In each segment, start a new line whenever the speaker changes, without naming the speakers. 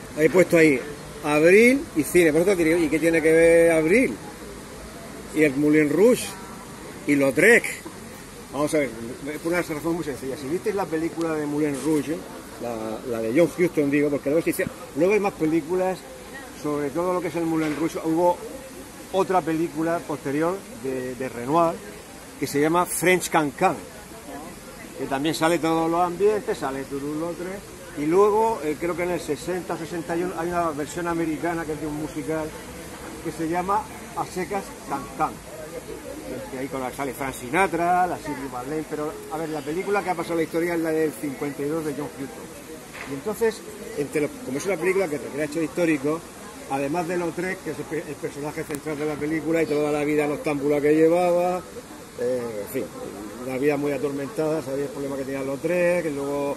he puesto ahí Abril y cine. Por eso te digo, ¿y qué tiene que ver Abril? Y el Moulin Rouge y Lautrec. Vamos a ver, por una razón muy sencilla. Si visteis la película de Moulin Rouge, la de John Huston, digo, porque luego hay más películas sobre todo lo que es el Moulin Rouge. Hubo otra película posterior de Renoir que se llama French Cancan, que también sale todos los ambientes, sale Toulouse-Lautrec, y luego creo que en el 60 o 61 hay una versión americana que es de un musical que se llama A secas Cancan, que ahí con la sale Frank Sinatra, la Shirley Marlene, pero a ver, la película que ha pasado la historia es la del 52 de John Huston. Y entonces, como es una película que recrea hechos históricos, además de Lautrec, que es el personaje central de la película y toda la vida noctámbula que llevaba, en fin, una vida muy atormentada, sabía el problema que tenía Lautrec, que luego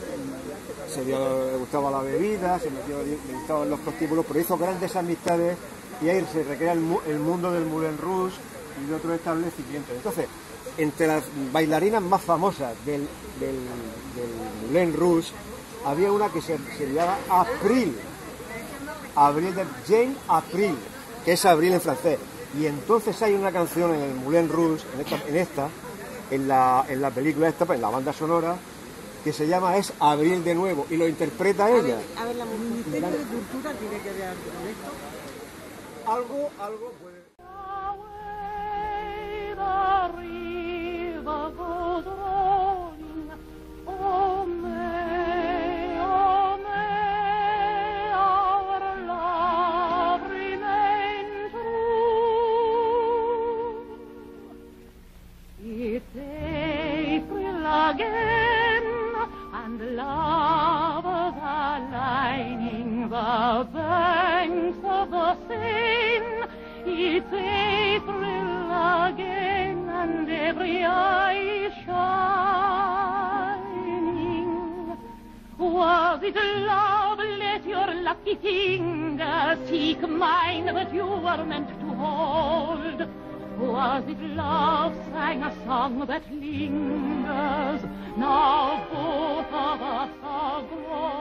le gustaba la bebida, le gustaban los prostíbulos, pero hizo grandes amistades y ahí se recrea el mundo del Moulin Rouge y de otros establecimientos. Entonces, entre las bailarinas más famosas del Moulin Rouge, había una que se llamaba Abril de Jane April, que es Abril en francés. Y entonces hay una canción en el Moulin Rouge, en la película esta, en la banda sonora, que se llama Es Abril de nuevo, y lo interpreta ella.
A ver, ¿la Ministerio de Cultura tiene que ver algo con esto?
Algo puede...
The banks of the Seine, its April again, and every eye shining. Was it love? Let your lucky fingers seek mine, but you were meant to hold. Was it love? Sang a song that lingers. Now both of us are gone.